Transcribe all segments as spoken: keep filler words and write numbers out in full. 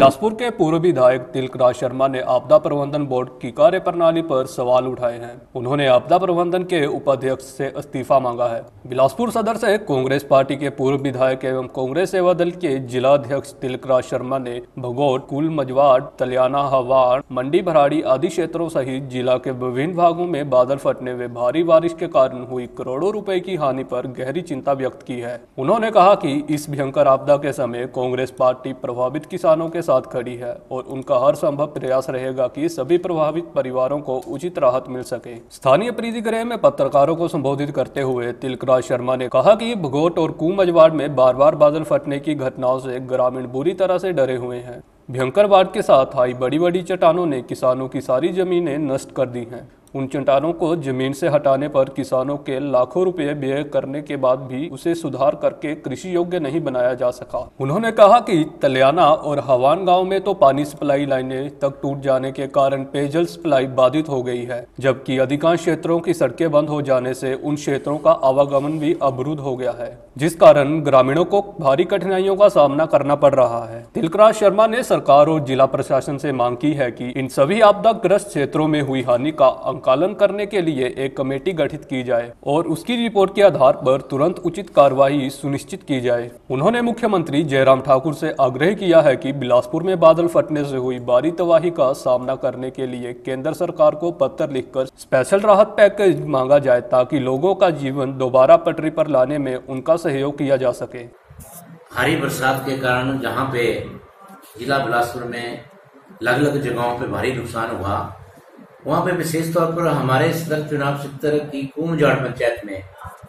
बिलासपुर के पूर्व विधायक तिलकराज शर्मा ने आपदा प्रबंधन बोर्ड की कार्य प्रणाली पर सवाल उठाए हैं। उन्होंने आपदा प्रबंधन के उपाध्यक्ष से इस्तीफा मांगा है। बिलासपुर सदर से कांग्रेस पार्टी के पूर्व विधायक एवं कांग्रेस सेवा दल के जिला अध्यक्ष तिलकराज शर्मा ने भगोट, कुल मजवाड़, तलियाना, हवाड़, मंडी भराड़ी आदि क्षेत्रों सहित जिला के विभिन्न भागों में बादल फटने व भारी बारिश के कारण हुई करोड़ों रुपए की हानि पर गहरी चिंता व्यक्त की है। उन्होंने कहा कि इस भयंकर आपदा के समय कांग्रेस पार्टी प्रभावित किसानों के साथ खड़ी है और उनका हर संभव प्रयास रहेगा कि सभी प्रभावित परिवारों को उचित राहत मिल सके। स्थानीय प्रीति गृह में पत्रकारों को संबोधित करते हुए तिलकराज शर्मा ने कहा कि भगोट और कू मजवाड़ में बार बार बादल फटने की घटनाओं से ग्रामीण बुरी तरह से डरे हुए हैं। भयंकर बाढ़ के साथ आई बड़ी बड़ी चट्टानों ने किसानों की सारी जमीनें नष्ट कर दी हैं। उन चट्टानों को जमीन से हटाने पर किसानों के लाखों रुपए व्यय करने के बाद भी उसे सुधार करके कृषि योग्य नहीं बनाया जा सका। उन्होंने कहा कि तलियाना और हवान गांव में तो पानी सप्लाई लाइनें तक टूट जाने के कारण पेयजल सप्लाई बाधित हो गई है, जबकि अधिकांश क्षेत्रों की सड़कें बंद हो जाने से उन क्षेत्रों का आवागमन भी अवरुद्ध हो गया है, जिस कारण ग्रामीणों को भारी कठिनाइयों का सामना करना पड़ रहा है। तिलकराज शर्मा ने सरकार और जिला प्रशासन से मांग की है कि इन सभी आपदाग्रस्त क्षेत्रों में हुई हानि का आकलन करने के लिए एक कमेटी गठित की जाए और उसकी रिपोर्ट के आधार पर तुरंत उचित कार्रवाई सुनिश्चित की जाए। उन्होंने मुख्यमंत्री जयराम ठाकुर से आग्रह किया है कि बिलासपुर में बादल फटने से हुई भारी तबाही का सामना करने के लिए केंद्र सरकार को पत्र लिखकर स्पेशल राहत पैकेज मांगा जाए, ताकि लोगों का जीवन दोबारा पटरी पर लाने में उनका सहयोग किया जा सके। भारी बरसात के कारण जहाँ पे जिला बिलासपुर में अलग अलग जगहों पे भारी नुकसान हुआ, वहाँ पे विशेष तौर पर हमारे सदर चुनाव क्षेत्र की कुमजाड़ पंचायत में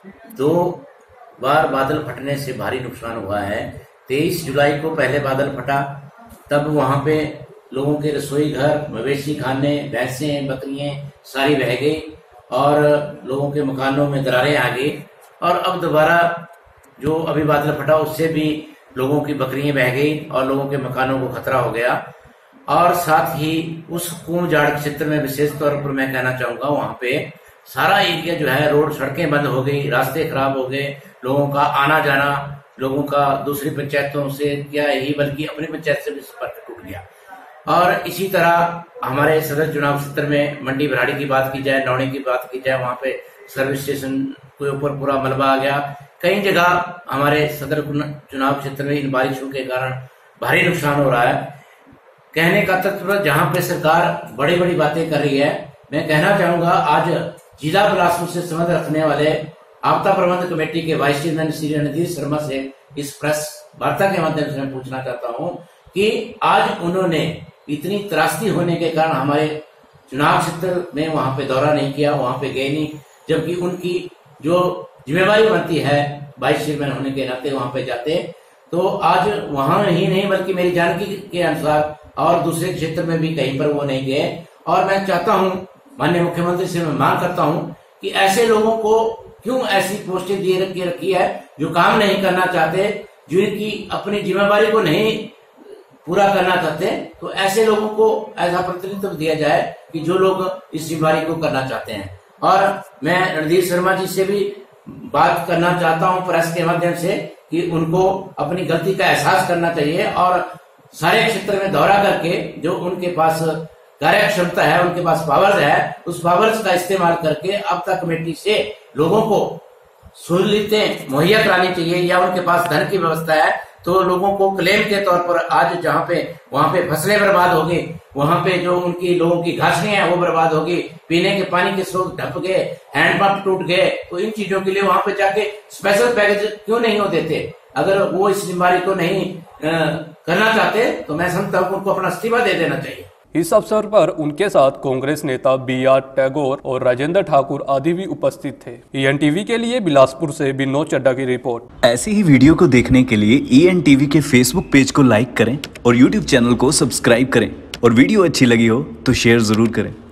दो बार बादल फटने से भारी नुकसान हुआ है। तेईस जुलाई को पहले बादल फटा, तब वहाँ पे लोगों के रसोई घर, मवेशी खाने, भैंसें, बकरियां सारी बह गई और लोगों के मकानों में दरारें आ गई। और अब दोबारा जो अभी बादल फटा उससे भी लोगों की बकरियां बह गई और लोगों के मकानों को खतरा हो गया। और साथ ही उस कुमजाड़ क्षेत्र में विशेष तौर पर मैं कहना चाहूंगा, वहाँ पे सारा एरिया जो है, रोड सड़कें बंद हो गई, रास्ते खराब हो गए, लोगों का आना जाना, लोगों का दूसरी पंचायतों से क्या ही बल्कि अपनी पंचायत से भी संपर्क टूट गया। और इसी तरह हमारे सदर चुनाव क्षेत्र में मंडी भराड़ी की बात की जाए, नौणी की बात की जाए, वहाँ पे सर्विस स्टेशन के ऊपर पूरा मलबा आ गया। कई जगह हमारे सदर चुनाव क्षेत्र में इन बारिशों के कारण भारी नुकसान हो रहा है। कहने का तत्व, जहाँ पे सरकार बड़ी बड़ी बातें कर रही है, मैं कहना चाहूंगा आज जिला बिलासपुर से संबंध रखने वाले आपदा प्रबंधन कमेटी के वाइस चेयरमैन श्री रणधीर शर्मा से इस प्रेस वार्ता के माध्यम से मैं पूछना चाहता हूँ कि आज उन्होंने इतनी त्रासदी होने के कारण हमारे चुनाव क्षेत्र में वहां पे दौरा नहीं किया, वहां पे गए नहीं, जबकि उनकी जो जिम्मेवारी बनती है वाइस चेयरमैन होने के नाते वहां पे जाते। तो आज वहां ही नहीं बल्कि मेरी जानकारी के अनुसार और दूसरे क्षेत्र में भी कहीं पर वो नहीं गए। और मैं चाहता हूं, माननीय मुख्यमंत्री से मैं मांग करता हूं कि ऐसे लोगों को क्यों ऐसी पोस्टें दिए रखी रखी है जो काम नहीं करना चाहते, जिनकी अपनी जिम्मेवारी को नहीं पूरा करना चाहते, तो ऐसे लोगों को ऐसा प्रतिनिधित्व दिया जाए कि जो लोग इस जिम्मेवारी को करना चाहते हैं। और मैं रणधीर शर्मा जी से भी बात करना चाहता हूं प्रेस के माध्यम से कि उनको अपनी गलती का एहसास करना चाहिए और सारे क्षेत्र में दौरा करके जो उनके पास कार्य क्षमता है, उनके पास पावर्स है, उस पावर्स का इस्तेमाल करके आपदा कमेटी से लोगों को सहूलियतें मुहैया करानी चाहिए, या उनके पास धन की व्यवस्था है तो लोगों को क्लेम के तौर पर आज जहाँ पे वहां पे फसलें बर्बाद हो गई, वहां पे जो उनकी लोगों की घासनियां हैं वो बर्बाद हो गई, पीने के पानी के स्रोत ढप गए, हैंडपंप टूट गए, तो इन चीजों के लिए वहां पे जाके स्पेशल पैकेज क्यों नहीं होते थे? अगर वो इस बीमारी को नहीं आ, करना चाहते तो मैं समझता हूँ उनको अपना इस्तीफा दे देना चाहिए। इस अवसर पर उनके साथ कांग्रेस नेता बी आर टैगोर और राजेंद्र ठाकुर आदि भी उपस्थित थे। ई एन टी वी के लिए बिलासपुर से विनोद चड्डा की रिपोर्ट। ऐसी ही वीडियो को देखने के लिए ई एन टी वी के फेसबुक पेज को लाइक करें और यूट्यूब चैनल को सब्सक्राइब करें, और वीडियो अच्छी लगी हो तो शेयर जरूर करें।